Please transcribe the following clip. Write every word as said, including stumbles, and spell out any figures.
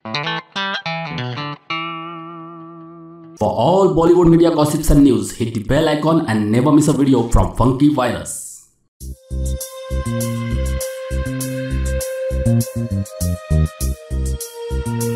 For all Bollywood media gossips and news, hit the bell icon and never miss a video from Funky Virus. Thank you.